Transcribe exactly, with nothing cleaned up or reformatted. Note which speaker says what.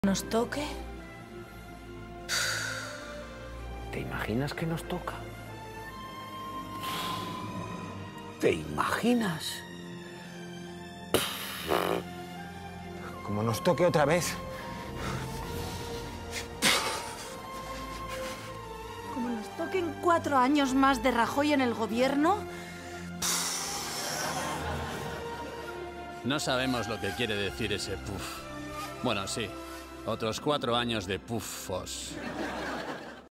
Speaker 1: ¿Nos toque?
Speaker 2: ¿Te imaginas que nos toca? ¿Te imaginas?
Speaker 3: Como nos toque otra vez.
Speaker 1: Como nos toquen cuatro años más de Rajoy en el gobierno.
Speaker 4: No sabemos lo que quiere decir ese puff. Bueno, sí. Otros cuatro años de puffos.